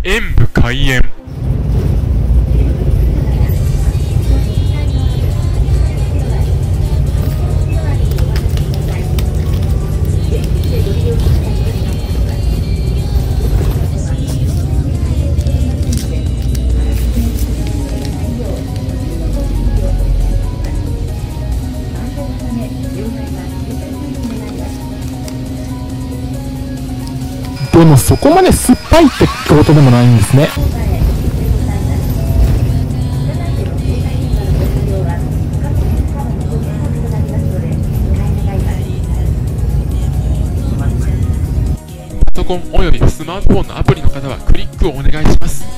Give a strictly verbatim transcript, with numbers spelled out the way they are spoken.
演武開演。 でもそこまで酸っぱいってことでもないんですね。 パソコンおよびスマートフォンのアプリの方はクリックをお願いします。